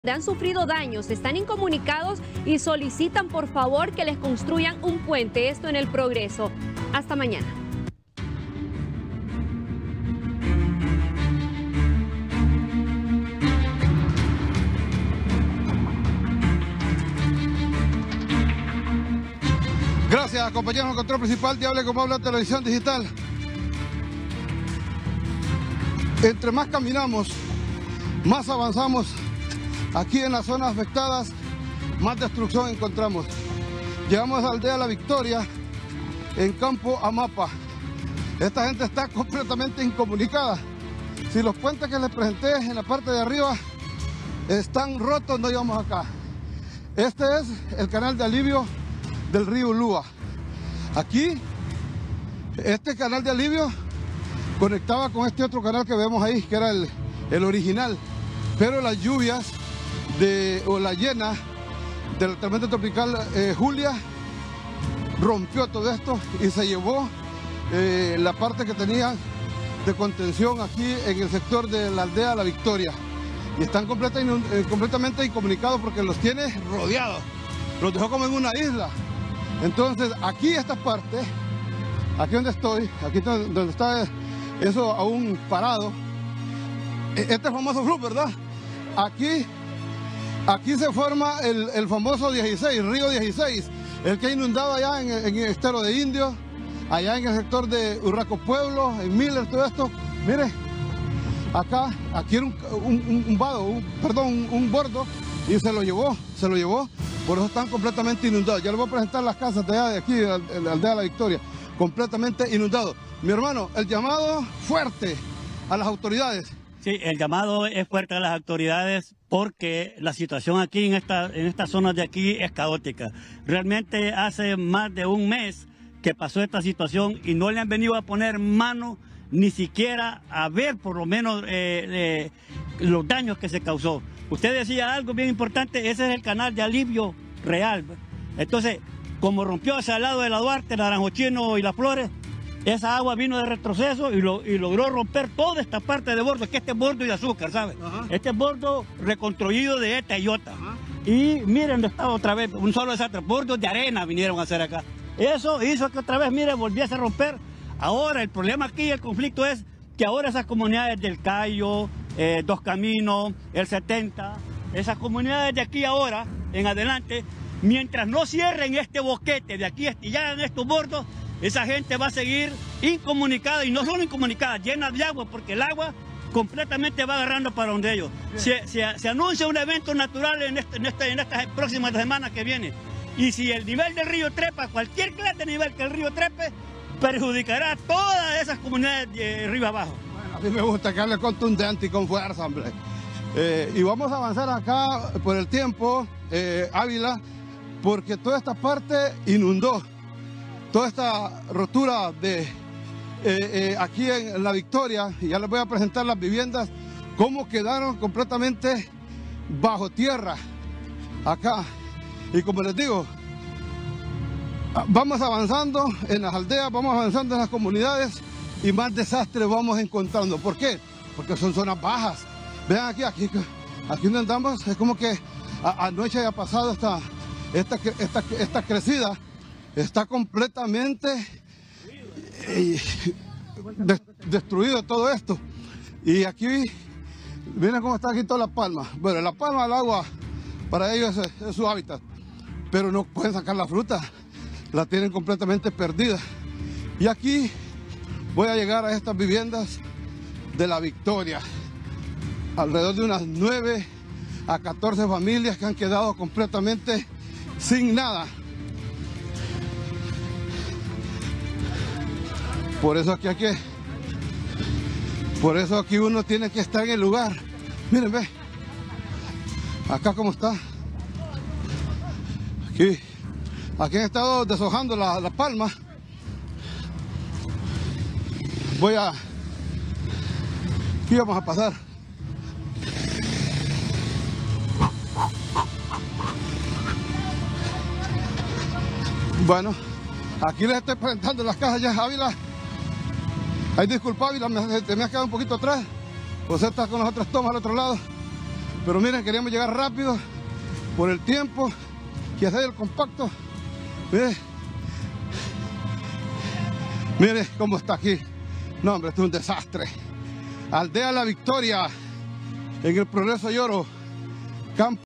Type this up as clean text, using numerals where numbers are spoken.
Han sufrido daños, están incomunicados y solicitan por favor que les construyan un puente, esto en El Progreso. Hasta mañana. Gracias, compañeros del control principal de Hable Como Habla Televisión Digital. Entre más caminamos, más avanzamos. Aquí en las zonas afectadas, más destrucción encontramos. Llegamos a la aldea La Victoria, en Campo Amapa. Esta gente está completamente incomunicada. Si los puentes que les presenté en la parte de arriba están rotos, no llegamos acá. Este es el canal de alivio del río Ulúa. Aquí, este canal de alivio conectaba con este otro canal que vemos ahí, que era el original. Pero las lluvias o la llena del tormenta tropical Julia rompió todo esto y se llevó la parte que tenía de contención aquí en el sector de la aldea La Victoria. Y están completamente incomunicados porque los tiene rodeados. Los dejó como en una isla. Entonces aquí esta parte, aquí donde estoy, aquí donde está eso aún parado, este famoso flujo, ¿verdad? Aquí se forma el famoso 16, río 16, el que ha inundado allá en el estero de Indios, allá en el sector de Urraco Pueblo, en Miller, todo esto. Mire, aquí era un bordo y se lo llevó, por eso están completamente inundados. Ya les voy a presentar las casas de allá, de aquí, de la aldea de La Victoria, completamente inundados. Mi hermano, el llamado fuerte a las autoridades. Sí, el llamado es fuerte a las autoridades porque la situación aquí en estas zonas de aquí es caótica. Realmente hace más de un mes que pasó esta situación y no le han venido a poner mano ni siquiera a ver por lo menos los daños que se causó. Usted decía algo bien importante, ese es el canal de alivio real. Entonces, como rompió hacia el lado de la Duarte, Naranjo Chino y Las Flores, esa agua vino de retroceso y logró romper toda esta parte de bordo, que este es bordo de azúcar, ¿sabes? Este es bordo reconstruido de ETA y IOTA. Y miren, donde estaba otra vez, un solo desastre, bordos de arena vinieron a hacer acá. Eso hizo que otra vez, miren, volviese a romper. Ahora, el problema aquí, el conflicto es que ahora esas comunidades del Cayo, Dos Caminos, el 70, esas comunidades de aquí ahora, en adelante, mientras no cierren este boquete de aquí y ya en estos bordos, esa gente va a seguir incomunicada, y no solo incomunicada, llena de agua, porque el agua completamente va agarrando para donde ellos. Se anuncia un evento natural en estas próximas semanas que vienen. Y si el nivel del río trepa, cualquier clase de nivel que el río trepe, perjudicará a todas esas comunidades de río abajo. Bueno, a mí me gusta que hable contundente y con fuerza, hombre. Y vamos a avanzar acá por el tiempo, Ávila, porque toda esta parte inundó. Toda esta rotura de aquí en La Victoria, y ya les voy a presentar las viviendas, cómo quedaron completamente bajo tierra acá. Y como les digo, vamos avanzando en las aldeas, vamos avanzando en las comunidades y más desastres vamos encontrando. ¿Por qué? Porque son zonas bajas. Vean aquí donde andamos, es como que anoche haya pasado esta crecida. Está completamente destruido todo esto. Y aquí, miren cómo está aquí toda La Palma. Bueno, La Palma, el agua, para ellos es su hábitat. Pero no pueden sacar la fruta, la tienen completamente perdida. Y aquí voy a llegar a estas viviendas de La Victoria. Alrededor de unas 9 a 14 familias que han quedado completamente sin nada. Por eso aquí uno tiene que estar en el lugar. Miren, ve. Acá cómo está. Aquí han estado deshojando la palma. Aquí vamos a pasar. Bueno, aquí les estoy presentando las casas ya, Ávila. Ay, disculpa, Ávila, te me has quedado un poquito atrás. José está con las otras tomas al otro lado. Pero miren, queríamos llegar rápido por el tiempo y hacer el compacto. Mire cómo está aquí. No, hombre, esto es un desastre. Aldea La Victoria, en el Progreso Lloro, campo.